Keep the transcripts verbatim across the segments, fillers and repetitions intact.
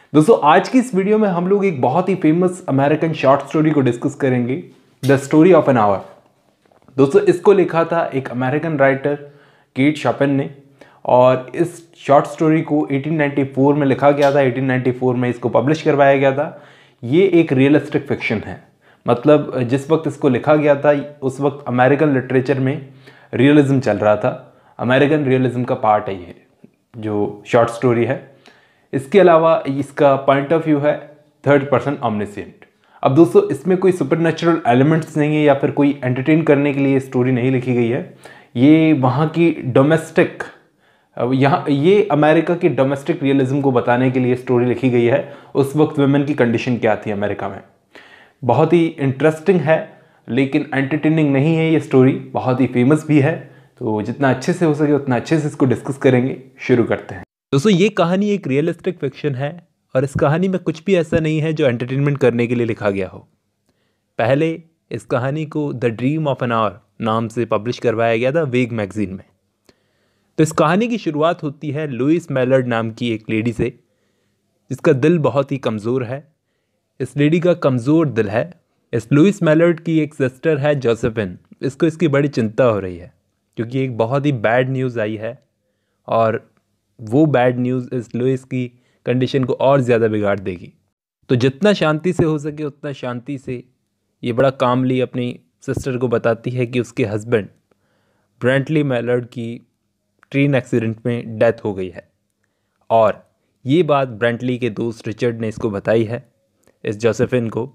दोस्तों आज की इस वीडियो में हम लोग एक बहुत ही फेमस अमेरिकन शॉर्ट स्टोरी को डिस्कस करेंगे, the story of an hour. दोस्तों इसको लिखा था एक अमेरिकन राइटर केट शॉपिन ने, और इस शॉर्ट स्टोरी को अठारह सौ चौरानवे में लिखा गया था। अठारह सौ चौरानवे में इसको पब्लिश करवाया गया था। ये एक रियलिस्टिक फिक्शन है, मतलब जिस वक्त इसको लिखा गया था उस वक्त अमेरिकन लिटरेचर में रियलिज्म चल रहा था। अमेरिकन रियलिज्म का पार्ट है ये जो शॉर्ट स्टोरी है। इसके अलावा इसका पॉइंट ऑफ व्यू है थर्ड पर्सन ऑमनिसेंट। अब दोस्तों इसमें कोई सुपरनेचुरल एलिमेंट्स नहीं है या फिर कोई एंटरटेन करने के लिए स्टोरी नहीं लिखी गई है। ये वहाँ की डोमेस्टिक, यहाँ ये अमेरिका की डोमेस्टिक रियलिज्म को बताने के लिए स्टोरी लिखी गई है। उस वक्त वुमेन की कंडीशन क्या थी अमेरिका में। बहुत ही इंटरेस्टिंग है लेकिन एंटरटेनिंग नहीं है ये स्टोरी, बहुत ही फेमस भी है। तो जितना अच्छे से हो सके उतना अच्छे से इसको डिस्कस करेंगे। शुरू करते हैं। दोस्तों ये कहानी एक रियलिस्टिक फिक्शन है और इस कहानी में कुछ भी ऐसा नहीं है जो एंटरटेनमेंट करने के लिए लिखा गया हो। पहले इस कहानी को the dream of an hour नाम से पब्लिश करवाया गया था वेग मैगजीन में। तो इस कहानी की शुरुआत होती है लुइस मैलर्ड नाम की एक लेडी से, जिसका दिल बहुत ही कमज़ोर है। इस लेडी का कमज़ोर दिल है। इस लुइस मैलर्ड की एक सिस्टर है जोसेफिन। इसको इसकी बड़ी चिंता हो रही है क्योंकि एक बहुत ही बैड न्यूज़ आई है और वो बैड न्यूज़ इस लुइस की कंडीशन को और ज़्यादा बिगाड़ देगी। तो जितना शांति से हो सके उतना शांति से ये बड़ा कामली अपनी सिस्टर को बताती है कि उसके हस्बैंड ब्रेंटली मैलर्ड की ट्रेन एक्सीडेंट में डेथ हो गई है। और ये बात ब्रेंटली के दोस्त रिचर्ड ने इसको बताई है इस जोसेफिन को।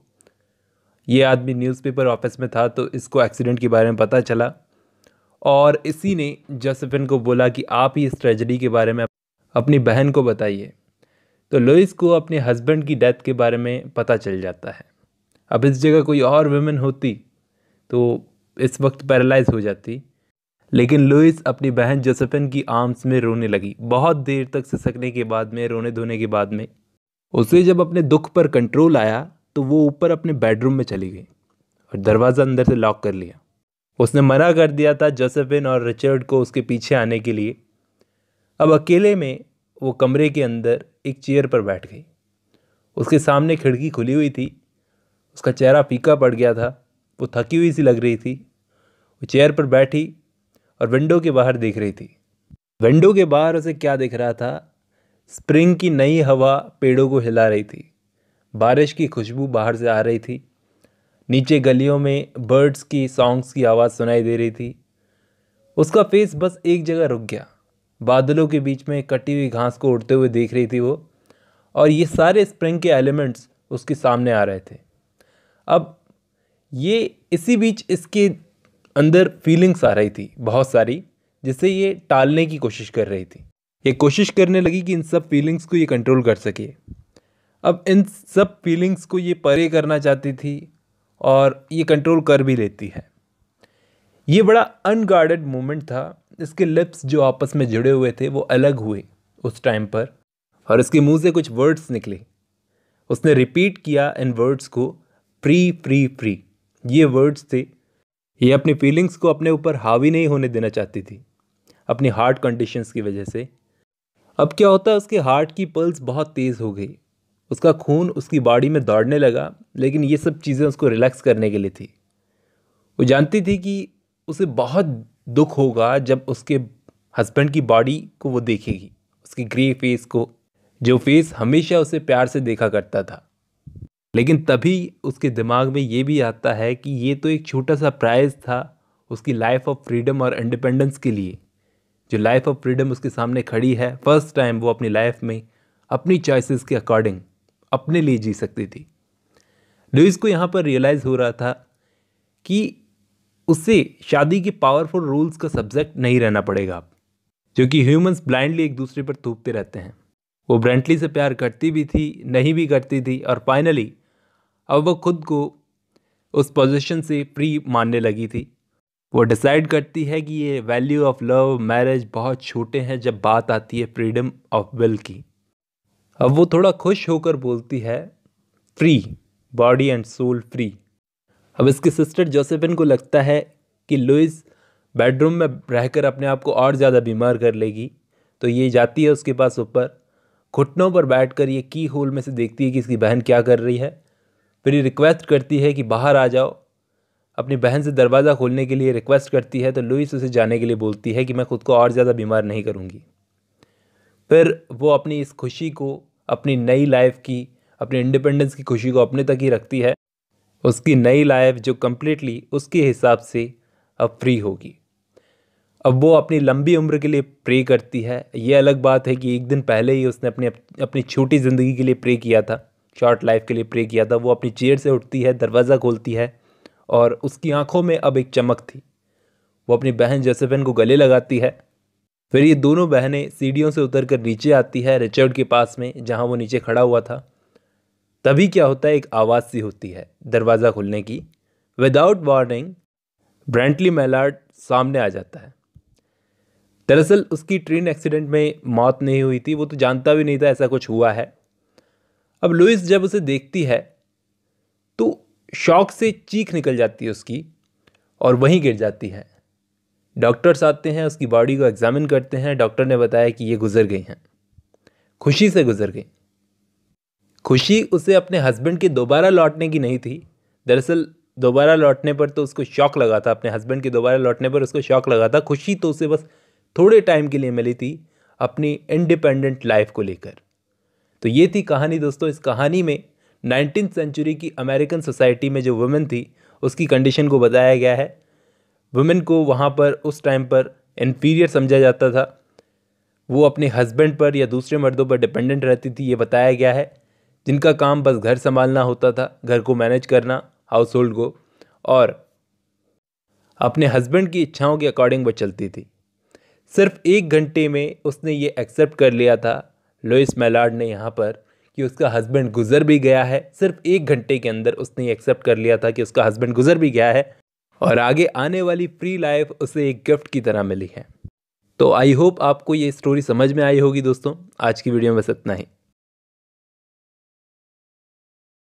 ये आदमी न्यूज़पेपर ऑफिस में था तो इसको एक्सीडेंट के बारे में पता चला और इसी ने जोसेफिन को बोला कि आप ही इस ट्रेजेडी के बारे में अपनी बहन को बताइए। तो लुइस को अपने हस्बैंड की डेथ के बारे में पता चल जाता है। अब इस जगह कोई और वुमेन होती तो इस वक्त पैरालाइज हो जाती, लेकिन लुइस अपनी बहन जोसेफिन की आर्म्स में रोने लगी। बहुत देर तक सिसकने के बाद में, रोने धोने के बाद में उसे जब अपने दुख पर कंट्रोल आया तो वो ऊपर अपने बेडरूम में चली गई और दरवाज़ा अंदर से लॉक कर लिया। उसने मना कर दिया था जोसेफिन और रिचर्ड को उसके पीछे आने के लिए। अब अकेले में वो कमरे के अंदर एक चेयर पर बैठ गई। उसके सामने खिड़की खुली हुई थी। उसका चेहरा फीका पड़ गया था, वो थकी हुई सी लग रही थी। वो चेयर पर बैठी और विंडो के बाहर देख रही थी। विंडो के बाहर उसे क्या दिख रहा था? स्प्रिंग की नई हवा पेड़ों को हिला रही थी। बारिश की खुशबू बाहर से आ रही थी। नीचे गलियों में बर्ड्स की सॉन्ग्स की आवाज़ सुनाई दे रही थी। उसका फेस बस एक जगह रुक गया। बादलों के बीच में कटी हुई घास को उड़ते हुए देख रही थी वो, और ये सारे स्प्रिंग के एलिमेंट्स उसके सामने आ रहे थे। अब ये इसी बीच इसके अंदर फीलिंग्स आ रही थी बहुत सारी, जिसे ये टालने की कोशिश कर रही थी। ये कोशिश करने लगी कि इन सब फीलिंग्स को ये कंट्रोल कर सके। अब इन सब फीलिंग्स को ये परे करना चाहती थी और ये कंट्रोल कर भी लेती है। ये बड़ा अनगार्डेड मोमेंट था। इसके लिप्स जो आपस में जुड़े हुए थे वो अलग हुए उस टाइम पर, और इसके मुंह से कुछ वर्ड्स निकले। उसने रिपीट किया इन वर्ड्स को, फ्री फ्री फ्री। ये वर्ड्स थे। ये अपनी फीलिंग्स को अपने ऊपर हावी नहीं होने देना चाहती थी अपनी हार्ट कंडीशंस की वजह से। अब क्या होता है, उसके हार्ट की पल्स बहुत तेज़ हो गई। उसका खून उसकी बॉडी में दौड़ने लगा, लेकिन ये सब चीज़ें उसको रिलैक्स करने के लिए थी। वो जानती थी कि उसे बहुत दुख होगा जब उसके हस्बैंड की बॉडी को वो देखेगी, उसकी ग्रे फेस को, जो फेस हमेशा उसे प्यार से देखा करता था। लेकिन तभी उसके दिमाग में ये भी आता है कि ये तो एक छोटा सा प्राइज़ था उसकी लाइफ ऑफ फ्रीडम और इंडिपेंडेंस के लिए। जो लाइफ ऑफ फ्रीडम उसके सामने खड़ी है, फर्स्ट टाइम वो अपनी लाइफ में अपनी चॉइसेस के अकॉर्डिंग अपने लिए जी सकती थी। लुइस को यहाँ पर रियलाइज़ हो रहा था कि उसे शादी के पावरफुल रूल्स का सब्जेक्ट नहीं रहना पड़ेगा अब, जो कि ह्यूमंस ब्लाइंडली एक दूसरे पर थूकते रहते हैं। वो ब्रेंटली से प्यार करती भी थी, नहीं भी करती थी, और फाइनली अब वो खुद को उस पोजीशन से फ्री मानने लगी थी। वो डिसाइड करती है कि ये वैल्यू ऑफ लव, मैरिज बहुत छोटे हैं जब बात आती है फ्रीडम ऑफ विल की। अब वो थोड़ा खुश होकर बोलती है, free, body and soul free. अब इसकी सिस्टर जोसेफिन को लगता है कि लुइस बेडरूम में रहकर अपने आप को और ज़्यादा बीमार कर लेगी, तो ये जाती है उसके पास ऊपर घुटनों पर बैठकर ये की होल में से देखती है कि इसकी बहन क्या कर रही है। फिर ये रिक्वेस्ट करती है कि बाहर आ जाओ। अपनी बहन से दरवाज़ा खोलने के लिए रिक्वेस्ट करती है तो लुइस उसे जाने के लिए बोलती है कि मैं खुद को और ज़्यादा बीमार नहीं करूँगी। फिर वो अपनी इस खुशी को, अपनी नई लाइफ की, अपनी इंडिपेंडेंस की खुशी को अपने तक ही रखती है। उसकी नई लाइफ जो कम्प्लीटली उसके हिसाब से अब फ्री होगी। अब वो अपनी लंबी उम्र के लिए प्रे करती है। ये अलग बात है कि एक दिन पहले ही उसने अपने अपनी छोटी ज़िंदगी के लिए प्रे किया था, शॉर्ट लाइफ के लिए प्रे किया था। वो अपनी चेयर से उठती है, दरवाज़ा खोलती है और उसकी आंखों में अब एक चमक थी। वो अपनी बहन जोसेफिन को गले लगाती है। फिर ये दोनों बहनें सीढ़ियों से उतर कर नीचे आती है रिचर्ड के पास में, जहाँ वो नीचे खड़ा हुआ था। तभी क्या होता है, एक आवाज़ सी होती है दरवाज़ा खुलने की। विदाउट वार्निंग ब्रेंटली मैलार्ड सामने आ जाता है। दरअसल उसकी ट्रेन एक्सीडेंट में मौत नहीं हुई थी, वो तो जानता भी नहीं था ऐसा कुछ हुआ है। अब लुइस जब उसे देखती है तो शॉक से चीख निकल जाती है उसकी और वहीं गिर जाती है। डॉक्टर्स आते हैं, उसकी बॉडी को एग्जामिन करते हैं। डॉक्टर ने बताया कि ये गुजर गई हैं, खुशी से गुजर गई। खुशी उसे अपने हस्बैंड के दोबारा लौटने की नहीं थी। दरअसल दोबारा लौटने पर तो उसको शॉक लगा था, अपने हस्बैंड के दोबारा लौटने पर उसको शॉक लगा था। खुशी तो उसे बस थोड़े टाइम के लिए मिली थी अपनी इंडिपेंडेंट लाइफ को लेकर। तो ये थी कहानी दोस्तों। इस कहानी में नाइनटीन सेंचुरी की अमेरिकन सोसाइटी में जो वुमेन थी उसकी कंडीशन को बताया गया है। वुमेन को वहाँ पर उस टाइम पर इन्फीरियर समझा जाता था। वो अपने हस्बैंड पर या दूसरे मर्दों पर डिपेंडेंट रहती थी, ये बताया गया है। जिनका काम बस घर संभालना होता था, घर को मैनेज करना, हाउस होल्ड को, और अपने हस्बैंड की इच्छाओं के अकॉर्डिंग वो चलती थी। सिर्फ एक घंटे में उसने ये एक्सेप्ट कर लिया था, लुइस मैलार्ड ने, यहाँ पर कि उसका हस्बैंड गुजर भी गया है। सिर्फ एक घंटे के अंदर उसने ये एक्सेप्ट कर लिया था कि उसका हस्बैंड गुजर भी गया है और आगे आने वाली फ्री लाइफ उसे एक गिफ्ट की तरह मिली है। तो आई होप आपको ये स्टोरी समझ में आई होगी दोस्तों। आज की वीडियो में बस इतना ही।